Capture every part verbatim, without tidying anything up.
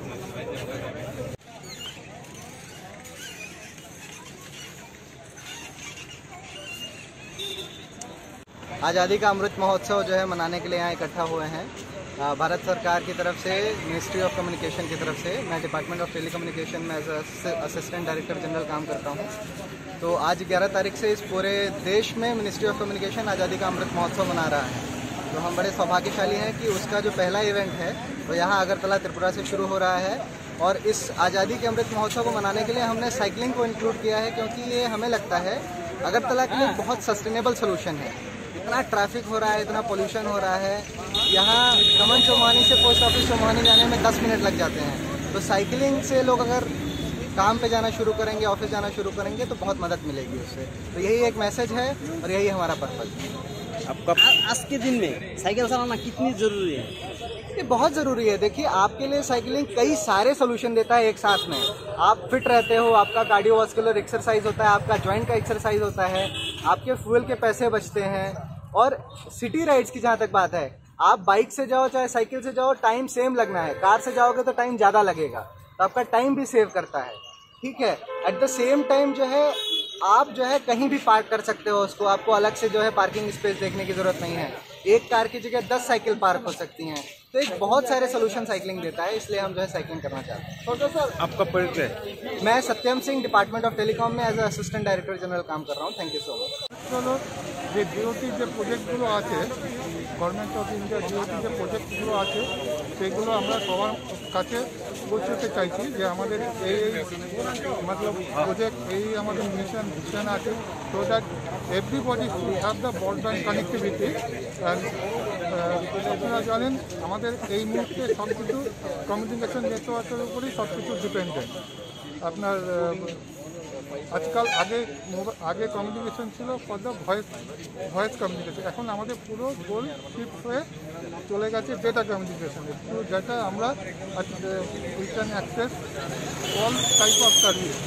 आज़ादी का अमृत महोत्सव जो है मनाने के लिए यहाँ इकट्ठा हुए हैं। भारत सरकार की तरफ से, मिनिस्ट्री ऑफ कम्युनिकेशन की तरफ से, मैं डिपार्टमेंट ऑफ टेलीकम्युनिकेशन में एज असिस्टेंट डायरेक्टर जनरल काम करता हूँ। तो आज ग्यारह तारीख से इस पूरे देश में मिनिस्ट्री ऑफ कम्युनिकेशन आज़ादी का अमृत महोत्सव मना रहा है। तो हम बड़े सौभाग्यशाली हैं कि उसका जो पहला इवेंट है वो यहाँ अगरतला त्रिपुरा से शुरू हो रहा है। और इस आज़ादी के अमृत महोत्सव को मनाने के लिए हमने साइकिलिंग को इंक्लूड किया है, क्योंकि ये हमें लगता है अगरतला के लिए बहुत सस्टेनेबल सोल्यूशन है। इतना ट्रैफिक हो रहा है, इतना पोल्यूशन हो रहा है, यहाँ कमन चौमानी से पोस्ट ऑफिस चौमानी जाने में दस मिनट लग जाते हैं। तो साइकिलिंग से लोग अगर काम पे जाना शुरू करेंगे, ऑफिस जाना शुरू करेंगे तो बहुत मदद मिलेगी उससे। तो यही एक मैसेज है और यही हमारा पर्पज़ है। आपका आज के दिन में साइकिल चलाना कितनी ज़रूरी है? ये बहुत ज़रूरी है। देखिए, आपके लिए साइकिलिंग कई सारे सोल्यूशन देता है एक साथ में। आप फिट रहते हो, आपका कार्डियोवास्कुलर एक्सरसाइज होता है, आपका जॉइंट का एक्सरसाइज होता है, आपके फ्यूल के पैसे बचते हैं। और सिटी राइड्स की जहाँ तक बात है, आप बाइक से जाओ चाहे साइकिल से जाओ, टाइम सेम लगना है। कार से जाओगे तो टाइम ज़्यादा लगेगा, तो आपका टाइम भी सेव करता है। ठीक है, एट द सेम टाइम जो है आप जो है कहीं भी पार्क कर सकते हो उसको। आपको अलग से जो है पार्किंग स्पेस देखने की ज़रूरत नहीं है। एक कार की जगह दस साइकिल पार्क हो सकती हैं। तो एक बहुत सारे सोल्यूशन साइकिलिंग देता है, इसलिए हम जो है साइकिलिंग करना चाहते हैं। तो सर आपका परिचय? मैं Satyam Singh, department of telecom में एज असिस्टेंट डायरेक्टर जनरल काम कर रहा हूँ। Thank you so much. चलो, যে ডিওটি যে প্রজেক্টগুলো আছে, গভর্নমেন্ট অফ ইন্ডিয়া ডিওটি যে প্রজেক্টগুলো আছে সেগুলো আমরা সবার কাছে পৌঁছতে চাইছি যে আমাদের এই মতলব প্রজেক্ট, এই আমাদের মিশন ভিশন আছে, so that everybody should have the broadband connectivity. আপনারা জানেন আমাদের এই মুহূর্তে সব কিছু কমিউনিকেশন নেটওয়ার্কের উপরেই সব কিছু ডিপেন্ডেন্ট। আপনার আজকাল আগে আগে কমিউনিকেশন ছিল for the voice voice communication, এখন আমাদের পুরো গোল শিফট হয়ে চলে গেছে ডেটা কমিউনিকেশনে। তো যেটা আমরা we can access all type of service.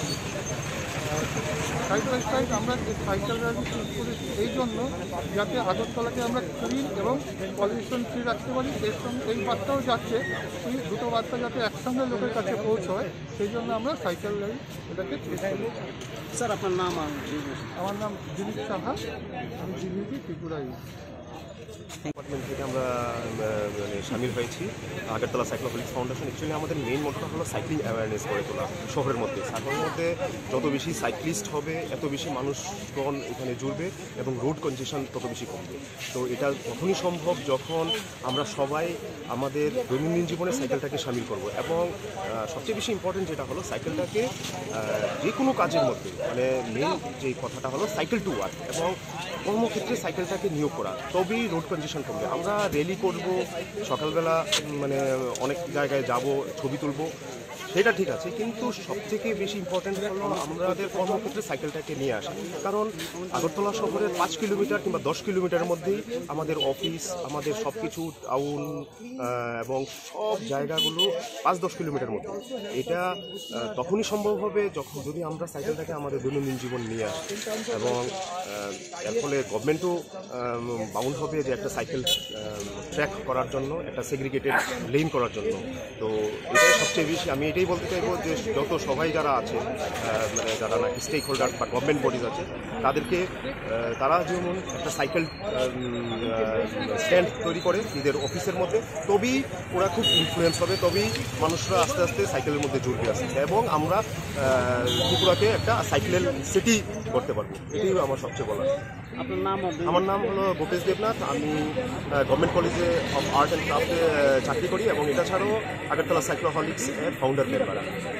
Cycle style আমরা সাইকেল র্যালি শুরু করেছি এই জন্য যাতে আগরতলাকে আমরা ক্লিন এবং পলিউশন ফ্রি রাখতে পারি। এর সঙ্গে এই বার্তাও যাচ্ছে, এই দুটো বার্তা যাতে একসঙ্গে লোকের কাছে পৌঁছয়, সেই জন্য আমরা সাইকেল র্যালি এটাকে চেষ্টা করি। স্যার আপনার নাম? আমার নাম দিলীপ সাহা, আমি দিল্লি ত্রিপুরা। ডিপার্টমেন্ট থেকে আমরা মানে সামিল হয়েছি আগরতলা সাইক্লোপলিক্স ফাউন্ডেশন। অ্যাকচুয়ালি আমাদের মেইন মোটোটা হলো সাইক্লিং অ্যাওয়ারনেস করে তোলা শহরের মধ্যে। শহরের মধ্যে যত বেশি সাইক্লিস্ট হবে, এত বেশি মানুষগণ এখানে জুড়বে এবং রোড কনজেশন তত বেশি কমবে। তো এটা তখনই সম্ভব যখন আমরা সবাই আমাদের দৈনন্দিন জীবনে সাইকেলটাকে সামিল করব। এবং সবচেয়ে বেশি ইম্পর্টেন্ট যেটা হলো সাইকেলটাকে যে কোনো কাজের মধ্যে, মানে মেইন যে কথাটা হলো সাইকেল টু ওয়ার্ক, এবং কর্মক্ষেত্রে সাইকেলটাকে নিয়োগ করা, তবেই রোড কন্ডিশন কমবে। আমরা র্যালি করব, সকালবেলা মানে অনেক জায়গায় যাব, ছবি তুলব, সেটা ঠিক আছে, কিন্তু সবথেকে বেশি ইম্পর্টেন্ট হলো আমাদের কর্মক্ষেত্রে সাইকেলটাকে নিয়ে আসা। কারণ আগরতলা শহরের পাঁচ কিলোমিটার কিংবা দশ কিলোমিটারের মধ্যেই আমাদের অফিস, আমাদের সব কিছু টাউন এবং সব জায়গাগুলো পাঁচ দশ কিলোমিটার মধ্যে। এটা তখনই সম্ভব হবে যখন যদি আমরা সাইকেলটাকে আমাদের দৈনন্দিন জীবন নিয়ে আসি। এবং এর ফলে গভর্নমেন্টও বাউন্ড হবে যে একটা সাইকেল ট্র্যাক করার জন্য, একটা সেগ্রিগেটেড লেন করার জন্য। তো এটাই সবচেয়ে বেশি আমি এটাই বলতে চাইবো যে যত সবাই যারা আছে, মানে যারা নাকি স্টেক হোল্ডার বা গভর্নমেন্ট বডিজ আছে, তাদেরকে তারা যেমন একটা সাইকেল স্ট্যান্ড তৈরি করে নিজের অফিসের মধ্যে, তবেই ওরা খুব ইনফ্লুয়েন্স হবে, তবেই মানুষরা আস্তে আস্তে সাইকেলের মধ্যে জুড়বে আসছে এবং আমরা ত্রিপুরাকে একটা সাইকেলের সিটি করতে পারবো। এটাই আমার সবচেয়ে বলার। আপনার নাম? আমার নাম হলো গোপেশ দেবনাথ। আমি গভর্নমেন্ট কলেজে অফ আর্ট অ্যান্ড ক্রাফটে চাকরি করি এবং এটা ছাড়াও আগরতলা সাইক্লোহলিক্স এর ফাউন্ডার মেম্বার।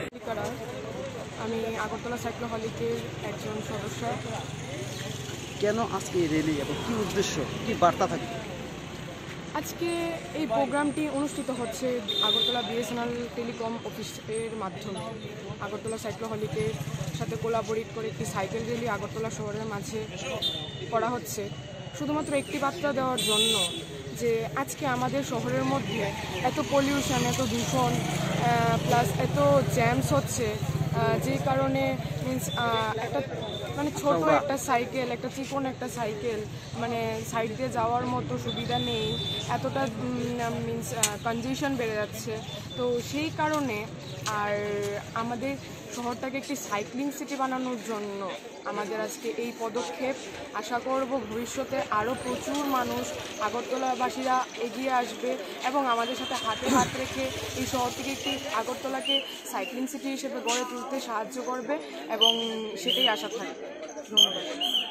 আমি আগরতলা সাইক্লোহলিকের একজন সদস্য। কেন আজকে এই র্যালি এবং কী উদ্দেশ্য, কী বার্তা থাকবে? আজকে এই প্রোগ্রামটি অনুষ্ঠিত হচ্ছে আগরতলা বিএসএনএল টেলিকম অফিসের মাধ্যমে। আগরতলা সাইক্লোহলিকের সাথে কোলাবোরেট করে একটি সাইকেল র্যালি আগরতলা শহরের মাঝে করা হচ্ছে, শুধুমাত্র একটি বার্তা দেওয়ার জন্য যে আজকে আমাদের শহরের মধ্যে এত পলিউশন, এত দূষণ, প্লাস এত জ্যামস হচ্ছে, যে কারণে মিন্স একটা মানে ছোট একটা সাইকেল, একটা চিকন একটা সাইকেল মানে সাইড দিয়ে যাওয়ার মতো সুবিধা নেই, এতটা মিন্স কনজেশন বেড়ে যাচ্ছে। তো সেই কারণে আর আমাদের শহরটাকে একটি সাইক্লিং সিটি বানানোর জন্য আমাদের আজকে এই পদক্ষেপ। আশা করব ভবিষ্যতে আরও প্রচুর মানুষ আগরতলাবাসীরা এগিয়ে আসবে এবং আমাদের সাথে হাতে হাত রেখে এই শহরটিকে একটি আগরতলাকে সাইক্লিং সিটি হিসেবে গড়ে তুলতে সাহায্য করবে এবং সেটাই আশা থাকবে। ধন্যবাদ।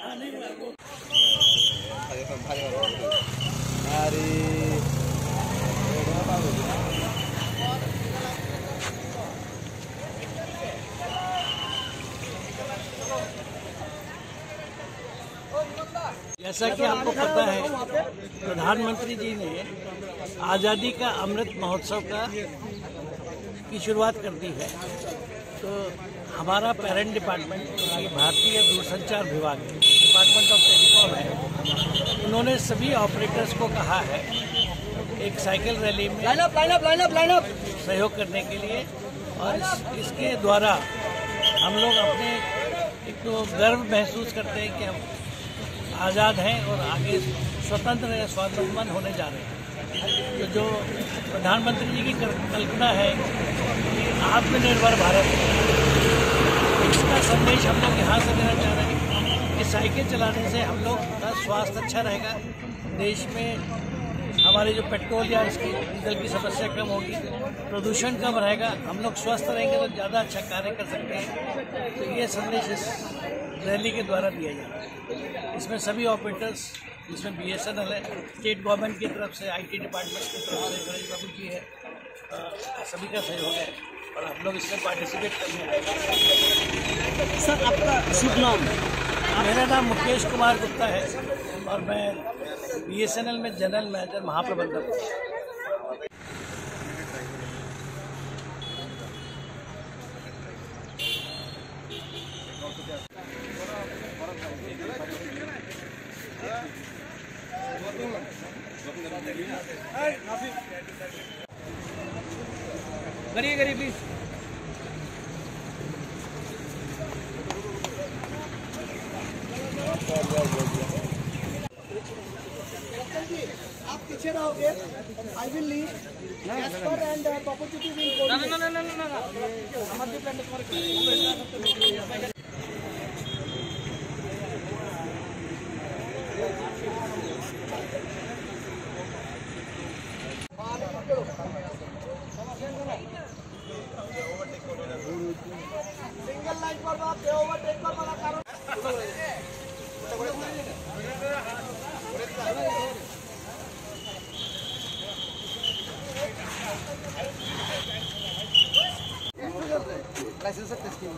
जैसा कि आपको पता है, प्रधानमंत्री जी ने आज़ादी का अमृत महोत्सव का की शुरुआत कर दी है। तो हमारा पेरेंट डिपार्टमेंट भारतीय दूरसंचार विभाग है, डिपार्टमेंट ऑफ टेलीकॉम है, उन्होंने सभी ऑपरेटर्स को कहा है एक साइकिल रैली में line up line up line up line up सहयोग करने के लिए। और इस, इसके द्वारा हम लोग अपने एक तो गर्व महसूस करते हैं कि हम आज़ाद हैं और आगे स्वतंत्र या स्वावलंबन होने जा रहे हैं। तो जो प्रधानमंत्री जी की कल्पना है कि आत्मनिर्भर भारत, इसका संदेश हम लोग यहाँ से देना चाह रहे हैं कि साइकिल चलाने से हम लोग का स्वास्थ्य अच्छा रहेगा, देश में हमारे जो पेट्रोल या इसकी डीजल की समस्या कम होगी, प्रदूषण कम रहेगा, हम लोग स्वस्थ रहेंगे तो ज़्यादा अच्छा कार्य कर सकते हैं। तो ये संदेश इस रैली के द्वारा दिया जाता है। इसमें सभी ऑपरेटर्स, जिसमें बी एस एन एल है, स्टेट गवर्नमेंट की तरफ से, आई टी डिपार्टमेंट की तरफ से गणेश बाबू जी है, सभी का सहयोग है और हम लोग इसमें पार्टिसिपेट करने आए। सर आपका शुभ नाम? मेरा नाम मुकेश कुमार गुप्ता है और मैं बी एस एन एल में जनरल मैनेजर महाप्रबंधक हूँ। करिए करिए प्लीज। आप पीछे रहोगे, I will leave as per and opportunity will go. ना ना ना ना ना हमारे प्लान तुम्हारे सिंगल लाइन पर बात ओवरटेक कर वाला कारण लाइसेंस टेस्टिंग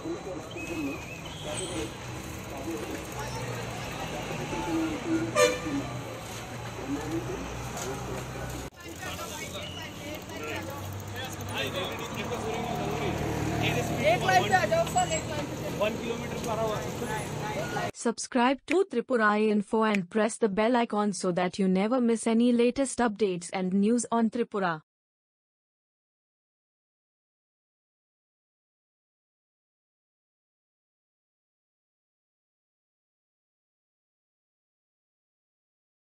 एक लाइन पे आ जाओ सर, एक लाइन पे Subscribe to Tripura Info and press the bell icon so that you never miss any latest updates and news on Tripura.